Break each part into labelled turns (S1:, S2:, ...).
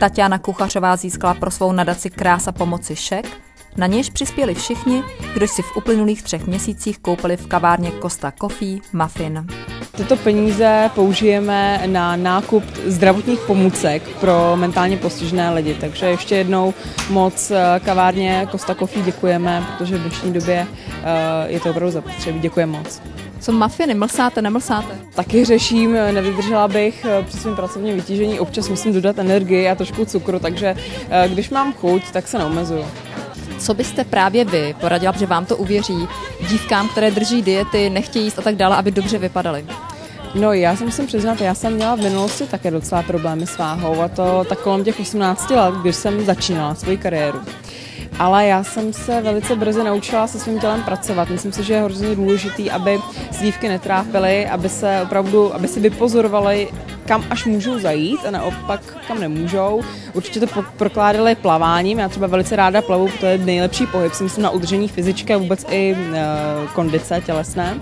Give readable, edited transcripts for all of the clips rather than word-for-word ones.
S1: Tatiana Kuchařová získala pro svou nadaci Krása pomoci šek, na něž přispěli všichni, kdo si v uplynulých 3 měsících koupili v kavárně Costa Coffee muffin.
S2: Tyto peníze použijeme na nákup zdravotních pomůcek pro mentálně postižené lidi, takže ještě jednou moc kavárně Costa Coffee děkujeme, protože v dnešní době je to opravdu zapotřebí. Děkujeme moc.
S1: Co mafiny, mlsáte, nemlsáte?
S2: Taky řeším, nevydržela bych při svém pracovním vytížení, občas musím dodat energii a trošku cukru, takže když mám chuť, tak se neomezuju.
S1: Co byste právě vy poradila, že vám to uvěří, dívkám, které drží diety, nechtějí jíst a tak dále, aby dobře vypadaly?
S2: No, já se musím přiznat, já jsem měla v minulosti také docela problémy s váhou, a to tak kolem těch 18 let, když jsem začínala svoji kariéru. Ale já jsem se velice brzy naučila se svým tělem pracovat. Myslím si, že je hrozně důležitý, aby dívky netrápily, aby si vypozorovali, kam až můžou zajít a naopak kam nemůžou. Určitě to prokládali plaváním. Já třeba velice ráda plavu, to je nejlepší pohyb, si myslím, na udržení fyzické a vůbec i kondice tělesné.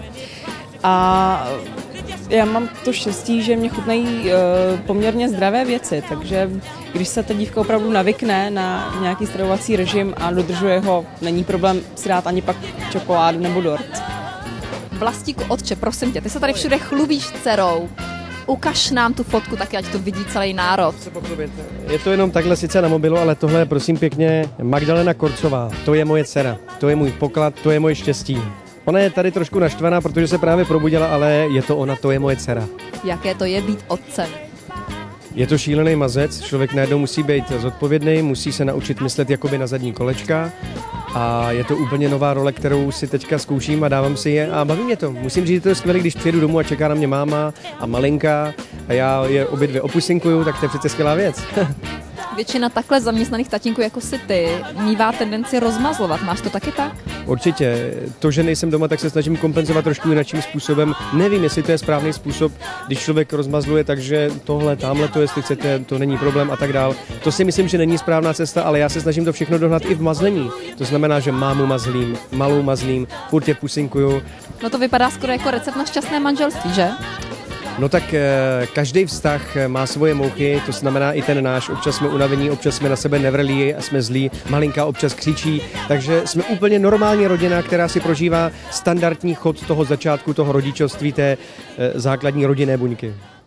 S2: A já mám to štěstí, že mě chutnají poměrně zdravé věci, takže když se ta dívka opravdu navykne na nějaký stravovací režim a dodržuje ho, není problém si dát ani pak čokoládu nebo dort.
S1: Vlastíku, otče, prosím tě, ty se tady všude chlubíš dcerou. Ukaž nám tu fotku taky, ať to vidí celý národ.
S3: Je to jenom takhle sice na mobilu, ale tohle je prosím pěkně Magdalena Korcová. To je moje dcera, to je můj poklad, to je moje štěstí. Ona je tady trošku naštvaná, protože se právě probudila, ale je to ona, to je moje dcera.
S1: Jaké to je být otcem?
S3: Je to šílený mazec, člověk najednou musí být zodpovědný, musí se naučit myslet jakoby na zadní kolečka a je to úplně nová role, kterou si teďka zkouším a dávám si je a baví mě to. Musím říct, že to je skvělé, když přijedu domů a čeká na mě máma a malinka a já je obě dvě opusinkuju, tak to je přece skvělá věc.
S1: Většina takhle zaměstnaných tatínků jako si ty mívá tendenci rozmazlovat. Máš to taky tak?
S3: Určitě. To, že nejsem doma, tak se snažím kompenzovat trošku jinakým způsobem. Nevím, jestli to je správný způsob, když člověk rozmazluje, takže tohle, tamhle to, jestli chcete, to není problém a tak dál. To si myslím, že není správná cesta, ale já se snažím to všechno dohnat i v mazlení. To znamená, že mámu mazlím, malou mazlím, furt je pusinkuju.
S1: No to vypadá skoro jako recept na šťastné manželství, že?
S3: No tak každý vztah má svoje mouchy, to znamená i ten náš. Občas jsme unavení, občas jsme na sebe nevrlí a jsme zlí, malinka občas křičí, takže jsme úplně normální rodina, která si prožívá standardní chod toho začátku, toho rodičovství, té základní rodinné buňky.